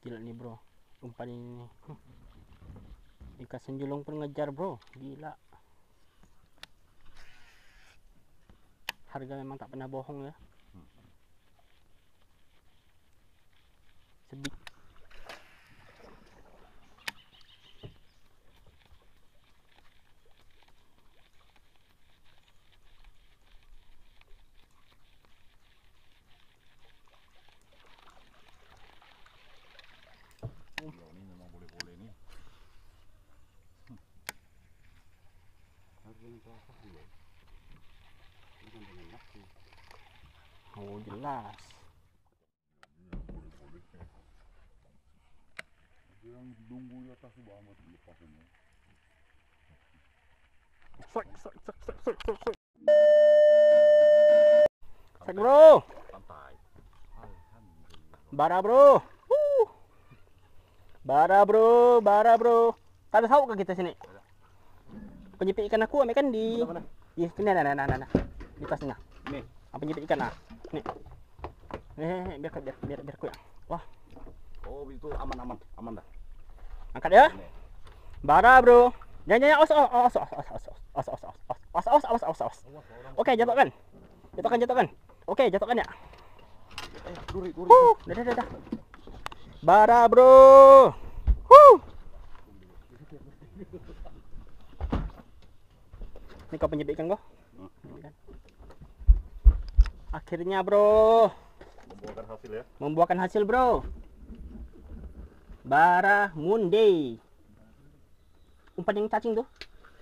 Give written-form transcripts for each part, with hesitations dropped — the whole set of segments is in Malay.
Gila nih bro, umpan ini. Ikan senjulung pun ngejar bro, gila. Harga memang tak pernah bohong ya. Sebit. Ini memang boleh-boleh nih. Harus dengan perasaan loh. Bukan dengan nafsu. Oh jelas. Boleh-boleh. Yang tunggu di atas banget lepasannya. Sak bro. Santai. Alhamdulillah. Bara bro. Bara bro. Tak ada sauk ke kita sini? Penyepit ikan aku ambil kan di. Mana? Di sini nah. Di tas tengah. Nih. Penyepit ikan nah. Nih. Biar aku ya. Wah, Oh itu aman dah. angkat ya. Ini. Bara bro. Jangan os. Oke, jatuhkan. Oke, jatuhkan ya. Duri. Dah. Bara bro. Ini kau penyebik ikan kau. Akhirnya bro. Membuahkan hasil ya. Membuahkan hasil bro. Barramundi. Umpan yang cacing tuh.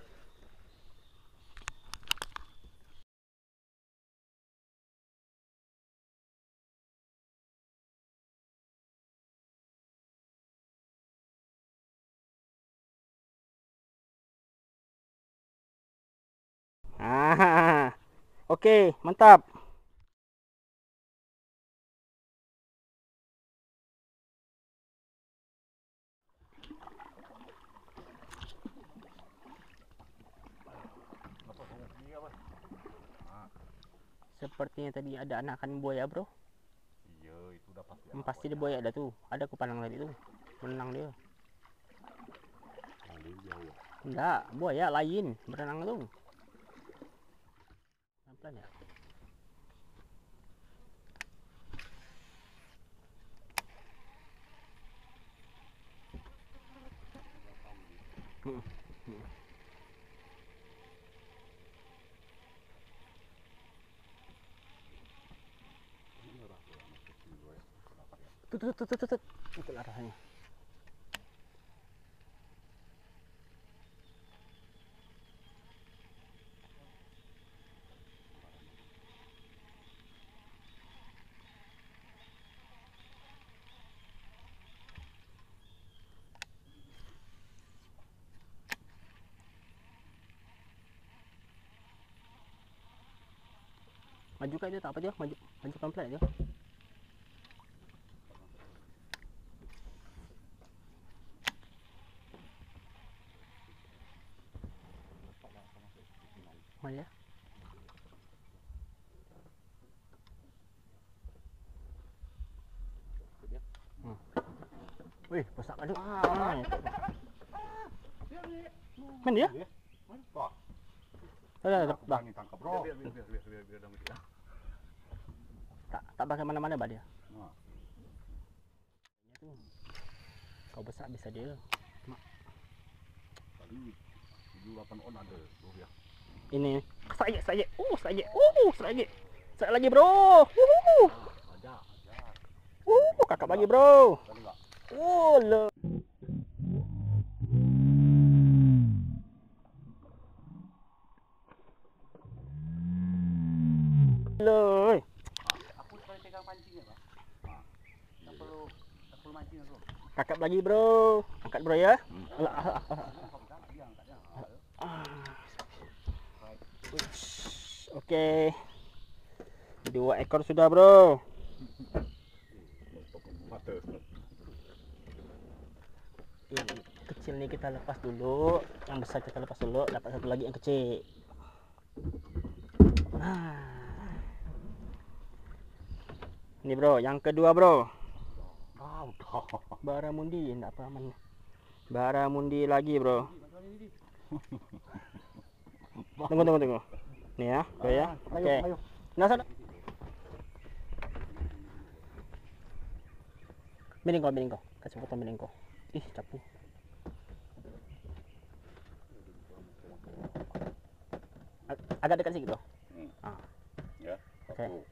Oke, mantap. Sepertinya tadi ada anakan buaya bro. Iya itu udah pasti. Pasti ada buaya ada tuh. Ada kupalang tadi tuh. Berenang dia. Enggak, buaya lain berenang tuh. Pelan ya. Tut. Itulah rasanya. Maju kak dia tak apa dia, maju pelan-pelan aja. Mal ya. Wih, besar aduh. Mana dia? Dah. Tangkap bro. Biar. Tak pakai mana-mana bah dia. Nah. Kau besar bisa dia. Tadi 7-8 on ada tuh ya. Ini saya. Saya lagi bro. Aja. Kakak lagi bro. Tadi enggak. Lo. Loh. Aku sekali pegang pancingnya, Pak. Nah, tak perlu mancing bro. Kakak lagi bro. Angkat bro ya. Oke. 2 ekor sudah bro. Yang kecil nih kita lepas dulu, yang besar kita lepas dulu, dapat satu lagi yang kecil. Ini bro, yang kedua bro. Baramundi enggak apa aman. Baramundi lagi, Bro. Tunggu. Nih ya, Bro ya. Oke. Ayo. Nah, sana. Miring kau. Kasih foto miring kau. Ih, capu. Agak dekat sikit, Bro. Ya. Oke. Satu.